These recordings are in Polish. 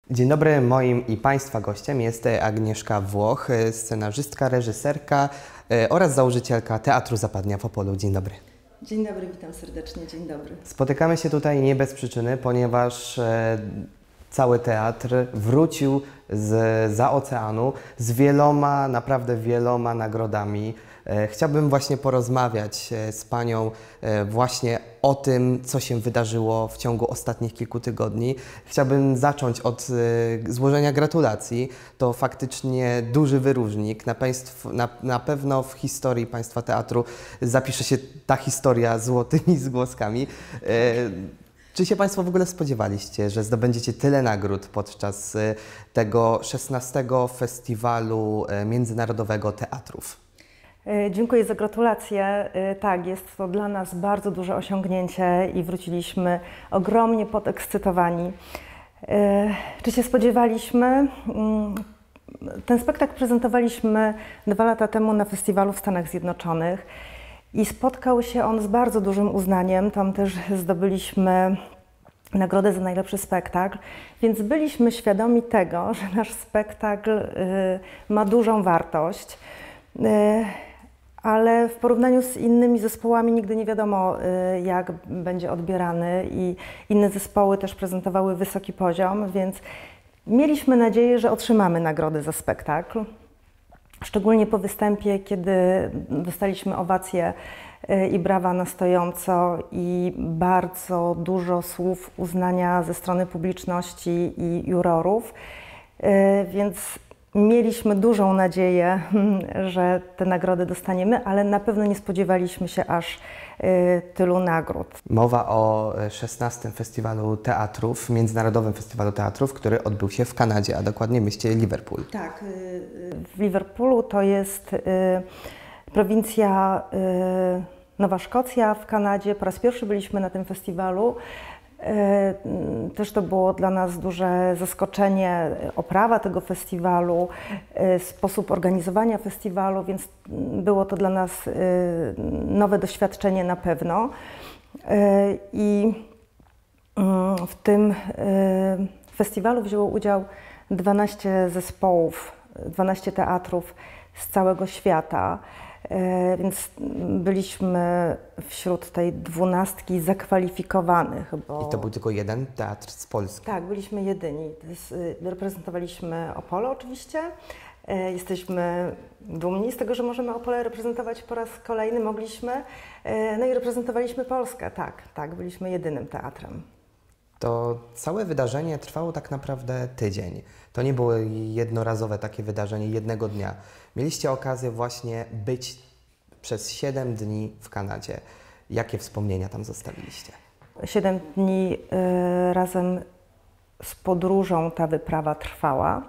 Dzień dobry, moim i Państwa gościem jest Agnieszka Włoch, scenarzystka, reżyserka oraz założycielka Teatru Zapadnia w Opolu. Dzień dobry. Dzień dobry, witam serdecznie, dzień dobry. Spotykamy się tutaj nie bez przyczyny, ponieważ cały teatr wrócił zza oceanu z wieloma, naprawdę wieloma nagrodami. Chciałbym właśnie porozmawiać z Panią właśnie o tym, co się wydarzyło w ciągu ostatnich kilku tygodni. Chciałbym zacząć od złożenia gratulacji. To faktycznie duży wyróżnik. Na pewno w historii Państwa teatru zapisze się ta historia złotymi zgłoskami. Czy się Państwo w ogóle spodziewaliście, że zdobędziecie tyle nagród podczas tego 16. Festiwalu Międzynarodowego Teatrów? Dziękuję za gratulacje. Tak, jest to dla nas bardzo duże osiągnięcie i wróciliśmy ogromnie podekscytowani. Czy się spodziewaliśmy? Ten spektakl prezentowaliśmy 2 lata temu na festiwalu w Stanach Zjednoczonych i spotkał się on z bardzo dużym uznaniem. Tam też zdobyliśmy nagrodę za najlepszy spektakl, więc byliśmy świadomi tego, że nasz spektakl ma dużą wartość. Ale w porównaniu z innymi zespołami nigdy nie wiadomo, jak będzie odbierany i inne zespoły też prezentowały wysoki poziom, więc mieliśmy nadzieję, że otrzymamy nagrodę za spektakl. Szczególnie po występie, kiedy dostaliśmy owacje i brawa na stojąco i bardzo dużo słów uznania ze strony publiczności i jurorów, więc mieliśmy dużą nadzieję, że te nagrody dostaniemy, ale na pewno nie spodziewaliśmy się aż tylu nagród. Mowa o 16. Festiwalu Teatrów, Międzynarodowym Festiwalu Teatrów, który odbył się w Kanadzie, a dokładnie w mieście Liverpool. Tak, w Liverpoolu to jest prowincja Nowa Szkocja w Kanadzie. Po raz pierwszy byliśmy na tym festiwalu. Też to było dla nas duże zaskoczenie, oprawa tego festiwalu, sposób organizowania festiwalu, więc było to dla nas nowe doświadczenie na pewno. I w tym festiwalu wzięło udział 12 zespołów, 12 teatrów z całego świata. Więc byliśmy wśród tej 12 zakwalifikowanych. I to był tylko jeden teatr z Polski? Tak, byliśmy jedyni. Reprezentowaliśmy Opole oczywiście. Jesteśmy dumni z tego, że możemy Opole reprezentować po raz kolejny, mogliśmy. No i reprezentowaliśmy Polskę, tak, byliśmy jedynym teatrem. To całe wydarzenie trwało tak naprawdę tydzień. To nie było jednorazowe takie wydarzenie jednego dnia. Mieliście okazję właśnie być przez 7 dni w Kanadzie. Jakie wspomnienia tam zostawiliście? 7 dni razem z podróżą ta wyprawa trwała.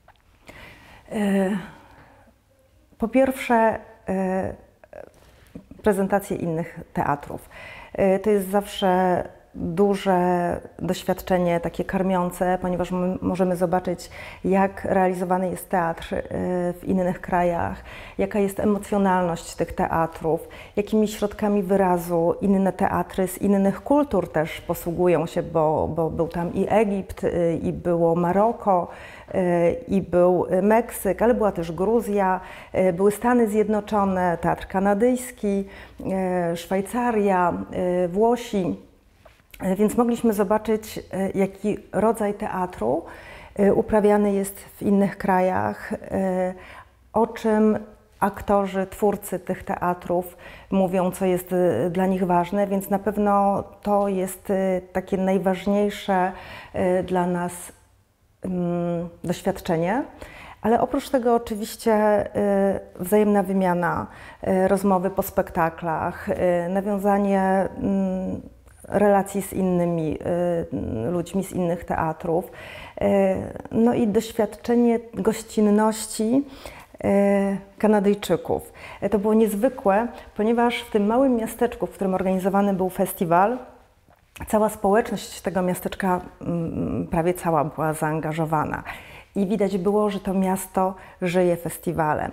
Po pierwsze prezentacje innych teatrów. To jest zawsze duże doświadczenie, takie karmiące, ponieważ możemy zobaczyć, jak realizowany jest teatr w innych krajach, jaka jest emocjonalność tych teatrów, jakimi środkami wyrazu inne teatry z innych kultur też posługują się, bo był tam i Egipt, i było Maroko, i był Meksyk, ale była też Gruzja, były Stany Zjednoczone, teatr kanadyjski, Szwajcaria, Włosi. Więc mogliśmy zobaczyć, jaki rodzaj teatru uprawiany jest w innych krajach, o czym aktorzy, twórcy tych teatrów mówią, co jest dla nich ważne, więc na pewno to jest takie najważniejsze dla nas doświadczenie. Ale oprócz tego oczywiście wzajemna wymiana, rozmowy po spektaklach, nawiązanie relacji z innymi ludźmi z innych teatrów, no i doświadczenie gościnności Kanadyjczyków. To było niezwykłe, ponieważ w tym małym miasteczku, w którym organizowany był festiwal, cała społeczność tego miasteczka prawie cała była zaangażowana i widać było, że to miasto żyje festiwalem.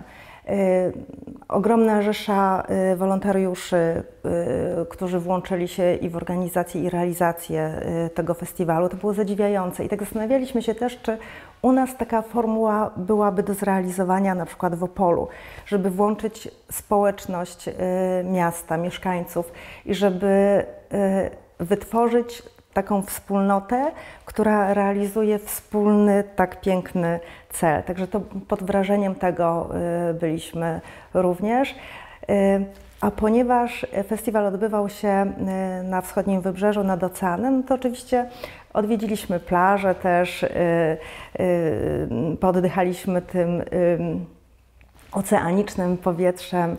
Ogromna rzesza wolontariuszy, którzy włączyli się i w organizację, i realizację tego festiwalu. To było zadziwiające. I tak zastanawialiśmy się też, czy u nas taka formuła byłaby do zrealizowania na przykład w Opolu, żeby włączyć społeczność miasta, mieszkańców i żeby wytworzyć taką wspólnotę, która realizuje wspólny, tak piękny cel. Także to pod wrażeniem tego byliśmy również. A ponieważ festiwal odbywał się na wschodnim wybrzeżu, nad oceanem, no to oczywiście odwiedziliśmy plażę też, pooddychaliśmy tym oceanicznym powietrzem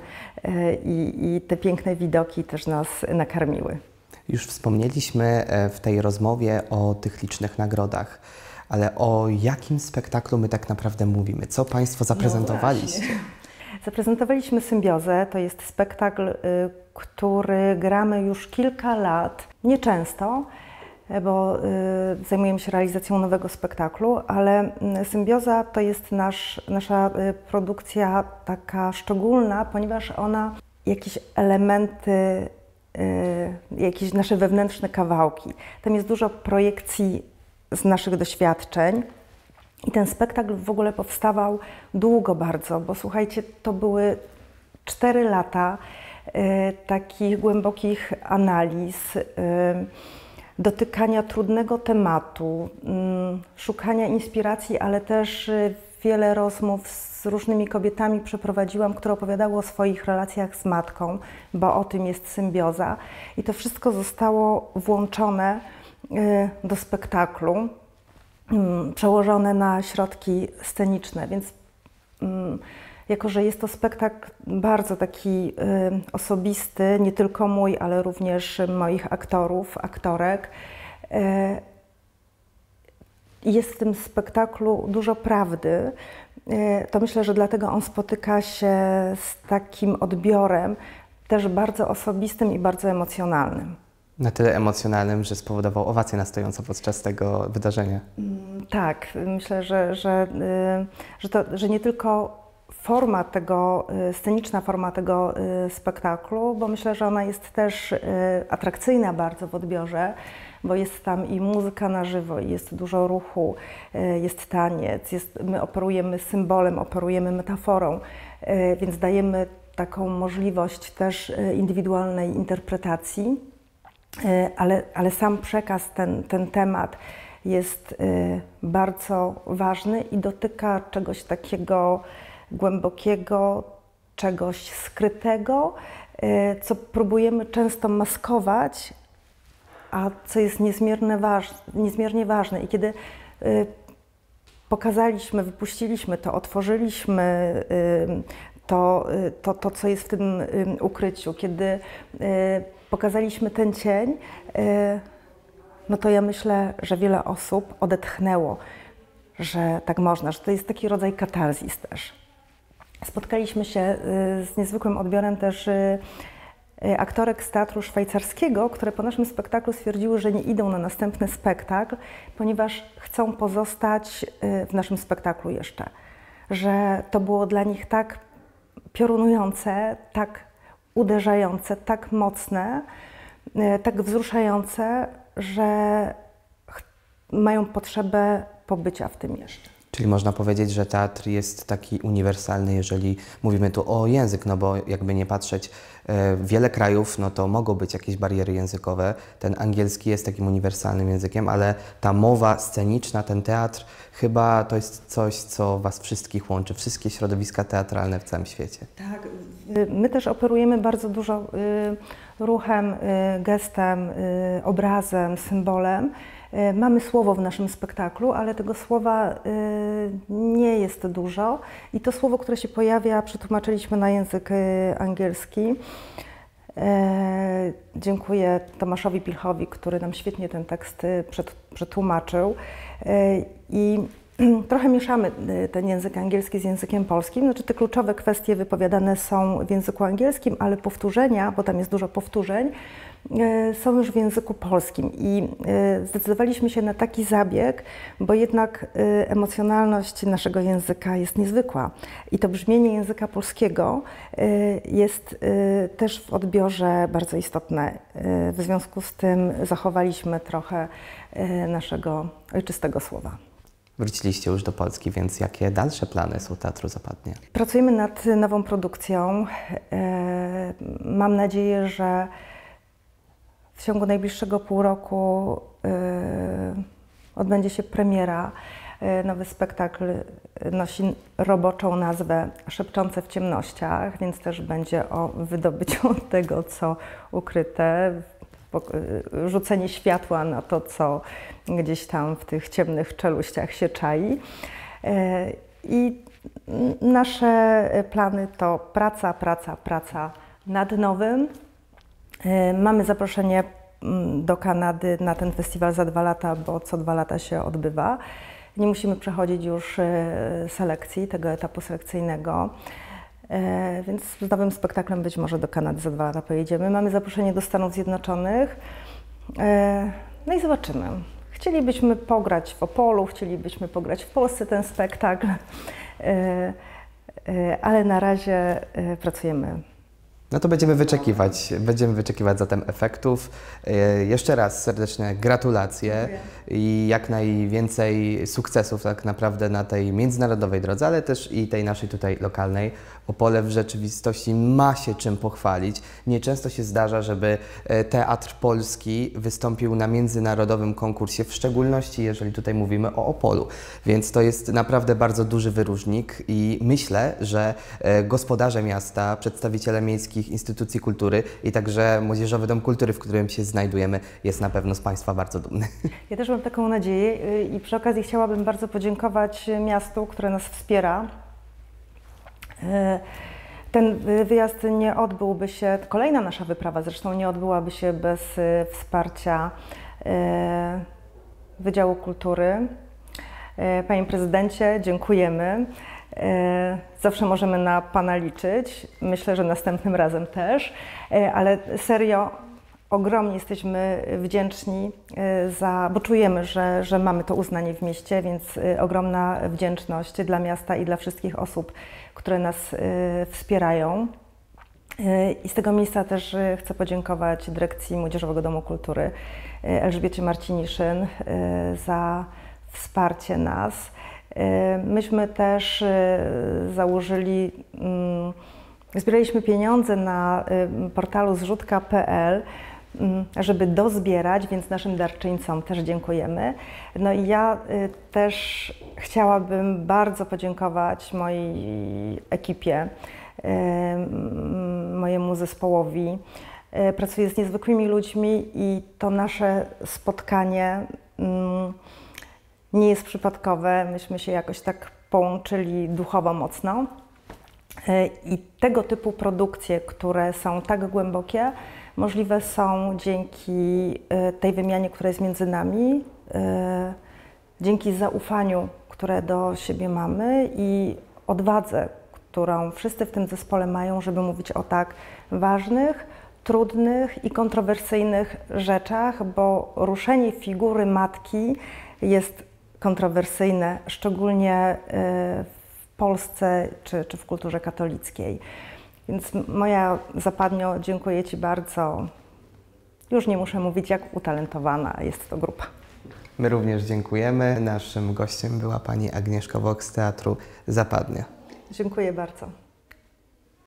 i te piękne widoki też nas nakarmiły. Już wspomnieliśmy w tej rozmowie o tych licznych nagrodach, ale o jakim spektaklu my tak naprawdę mówimy? Co Państwo zaprezentowaliście? Zaprezentowaliśmy Symbiozę. To jest spektakl, który gramy już kilka lat, nieczęsto, bo zajmujemy się realizacją nowego spektaklu, ale Symbioza to jest nasza produkcja taka szczególna, ponieważ ona jakieś elementy, jakieś nasze wewnętrzne kawałki. Tam jest dużo projekcji z naszych doświadczeń i ten spektakl w ogóle powstawał długo bardzo, bo słuchajcie, to były 4 lata takich głębokich analiz, dotykania trudnego tematu, szukania inspiracji, ale też wiele rozmów z różnymi kobietami przeprowadziłam, które opowiadały o swoich relacjach z matką, bo o tym jest Symbioza. I to wszystko zostało włączone do spektaklu, przełożone na środki sceniczne, więc jako że jest to spektakl bardzo taki osobisty, nie tylko mój, ale również moich aktorów, aktorek, jest w tym spektaklu dużo prawdy, to myślę, że dlatego on spotyka się z takim odbiorem też bardzo osobistym i bardzo emocjonalnym. Na tyle emocjonalnym, że spowodował owację na stojąco podczas tego wydarzenia. Tak, myślę, że nie tylko forma tego, sceniczna forma tego spektaklu, bo myślę, że ona jest też atrakcyjna bardzo w odbiorze, bo jest tam i muzyka na żywo, jest dużo ruchu, jest taniec, my operujemy symbolem, operujemy metaforą, więc dajemy taką możliwość też indywidualnej interpretacji, ale sam przekaz, ten temat jest bardzo ważny i dotyka czegoś takiego głębokiego, czegoś skrytego, co próbujemy często maskować, a co jest niezmiernie ważne. I kiedy pokazaliśmy, wypuściliśmy to, otworzyliśmy to, co jest w tym ukryciu, kiedy pokazaliśmy ten cień, no to ja myślę, że wiele osób odetchnęło, że tak można, że to jest taki rodzaj katarzis też. Spotkaliśmy się z niezwykłym odbiorem też aktorek z teatru szwajcarskiego, które po naszym spektaklu stwierdziły, że nie idą na następny spektakl, ponieważ chcą pozostać w naszym spektaklu jeszcze. Że to było dla nich tak piorunujące, tak uderzające, tak mocne, tak wzruszające, że mają potrzebę pobycia w tym jeszcze. Czyli można powiedzieć, że teatr jest taki uniwersalny, jeżeli mówimy tu o język, no bo jakby nie patrzeć, wiele krajów, no to mogą być jakieś bariery językowe. Ten angielski jest takim uniwersalnym językiem, ale ta mowa sceniczna, ten teatr, chyba to jest coś, co Was wszystkich łączy, wszystkie środowiska teatralne w całym świecie. Tak, my też operujemy bardzo dużo ruchem, gestem, obrazem, symbolem. Mamy słowo w naszym spektaklu, ale tego słowa nie jest dużo i to słowo, które się pojawia, przetłumaczyliśmy na język angielski. Dziękuję Tomaszowi Pilchowi, który nam świetnie ten tekst przetłumaczył. I trochę mieszamy ten język angielski z językiem polskim. Znaczy te kluczowe kwestie wypowiadane są w języku angielskim, ale powtórzenia, bo tam jest dużo powtórzeń, są już w języku polskim i zdecydowaliśmy się na taki zabieg, bo jednak emocjonalność naszego języka jest niezwykła i to brzmienie języka polskiego jest też w odbiorze bardzo istotne. W związku z tym zachowaliśmy trochę naszego ojczystego słowa. Wróciliście już do Polski, więc jakie dalsze plany są Teatru Zapadnie? Pracujemy nad nową produkcją. Mam nadzieję, że w ciągu najbliższego pół roku odbędzie się premiera. Nowy spektakl nosi roboczą nazwę Szepczące w ciemnościach, więc też będzie o wydobyciu tego, co ukryte, rzucenie światła na to, co gdzieś tam w tych ciemnych czeluściach się czai. I nasze plany to praca nad nowym. Mamy zaproszenie do Kanady na ten festiwal za 2 lata, bo co 2 lata się odbywa. Nie musimy przechodzić już selekcji, tego etapu selekcyjnego, więc z nowym spektaklem być może do Kanady za 2 lata pojedziemy. Mamy zaproszenie do Stanów Zjednoczonych, no i zobaczymy. Chcielibyśmy pograć w Opolu, chcielibyśmy pograć w Polsce ten spektakl, ale na razie pracujemy. No to będziemy wyczekiwać zatem efektów. Jeszcze raz serdeczne gratulacje. Dziękuję. I jak najwięcej sukcesów tak naprawdę na tej międzynarodowej drodze, ale też i tej naszej tutaj lokalnej. Opole w rzeczywistości ma się czym pochwalić. Nieczęsto się zdarza, żeby Teatr Polski wystąpił na międzynarodowym konkursie, w szczególności jeżeli tutaj mówimy o Opolu. Więc to jest naprawdę bardzo duży wyróżnik i myślę, że gospodarze miasta, przedstawiciele miejskich instytucji kultury i także Młodzieżowy Dom Kultury, w którym się znajdujemy, jest na pewno z Państwa bardzo dumny. Ja też mam taką nadzieję i przy okazji chciałabym bardzo podziękować miastu, które nas wspiera. Ten wyjazd nie odbyłby się, kolejna nasza wyprawa zresztą nie odbyłaby się bez wsparcia Wydziału Kultury. Panie Prezydencie, dziękujemy. Zawsze możemy na Pana liczyć, myślę, że następnym razem też, ale serio ogromnie jesteśmy wdzięczni, bo czujemy, że mamy to uznanie w mieście, więc ogromna wdzięczność dla miasta i dla wszystkich osób, które nas wspierają. I z tego miejsca też chcę podziękować dyrekcji Młodzieżowego Domu Kultury, Elżbiecie Marciniszyn za wsparcie nas. Myśmy też zbieraliśmy pieniądze na portalu zrzutka.pl, żeby dozbierać, więc naszym darczyńcom też dziękujemy. No i ja też chciałabym bardzo podziękować mojej ekipie, mojemu zespołowi. Pracuję z niezwykłymi ludźmi i to nasze spotkanie nie jest przypadkowe. Myśmy się jakoś tak połączyli duchowo mocno. I tego typu produkcje, które są tak głębokie, możliwe są dzięki tej wymianie, która jest między nami, dzięki zaufaniu, które do siebie mamy i odwadze, którą wszyscy w tym zespole mają, żeby mówić o tak ważnych, trudnych i kontrowersyjnych rzeczach, bo ruszenie figury matki jest kontrowersyjne, szczególnie w Polsce czy w kulturze katolickiej. Więc moja Zapadnio, dziękuję Ci bardzo. Już nie muszę mówić, jak utalentowana jest to grupa. My również dziękujemy. Naszym gościem była pani Agnieszka Wok z Teatru Zapadnie. Dziękuję bardzo.